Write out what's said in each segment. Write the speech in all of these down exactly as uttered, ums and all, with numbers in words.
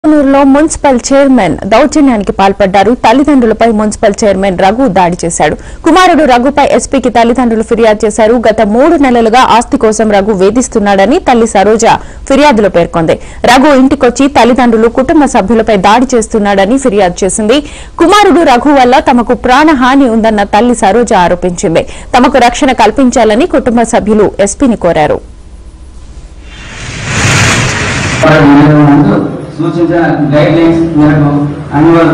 ఎమ్మిగనూరులో municipal chairman దౌర్జన్యానికి పాల్పడ్డారు. తల్లిదండ్రులపై municipal chairman Raghu దాడి చేశాడు. కుమారుడు రఘుపై ఎస్పీకి తల్లిదండ్రులు ఫిర్యాదు చేశారు. గత మూడు నెలలుగా ఆస్తి కోసం రఘు వేధిస్తున్నాడని తల్లి సరోజ ఫిర్యాదులో పేర్కొంది. రఘు ఇంటికొచ్చి తల్లిదండ్రులు, కుటుంబ సభ్యులపై దాడి చేస్తున్నాడని ఫిర్యాదు చేసింది. కుమారుడు రఘు వల్ల తమకు ప్రాణహాని ఉందన్న తల్లి సరోజ ఆరోపించింది. తమకు రక్షణ కల్పించాలని కుటుంబ సభ్యులు ఎస్పీని కోరారు. సూచించిన గైడ్ లైన్స్ మేరకు అన్యువల్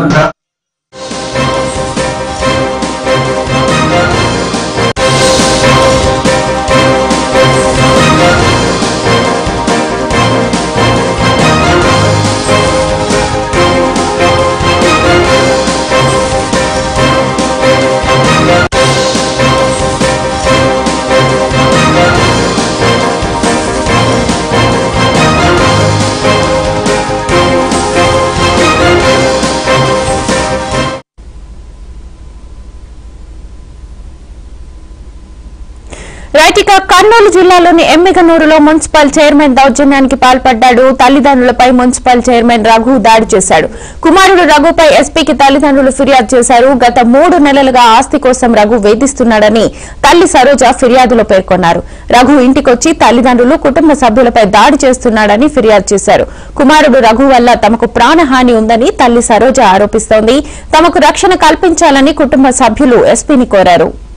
రైటిక కర్నూలు జిల్లాలోని ఎమ్మిగనూరులో మున్సిపల్ చైర్మన్ దౌర్జన్యానికి పాల్పడ్డాడు. తల్లిదండ్రులపై మున్సిపల్ చైర్మన్ రఘు దాడి చేశాడు. కుమారుడు రఘుపై ఎస్పీకి తల్లిదండ్రులు ఫిర్యాదు చేశారు. గత మూడు నెలలుగా ఆస్తి కోసం రఘు వేధిస్తున్నాడని తల్లి సరోజ ఫిర్యాదులో పేర్కొన్నారు. రఘు ఇంటికొచ్చి తల్లిదండ్రులు, కుటుంబ సభ్యులపై దాడి చేస్తున్నాడని ఫిర్యాదు చేశారు. కుమారుడు రఘు వల్ల తమకు ప్రాణహాని ఉందని తల్లి సరోజ ఆరోపిస్తోంది. తమకు రక్షణ కల్పించాలని కుటుంబ సభ్యులు ఎస్పీని కోరారు.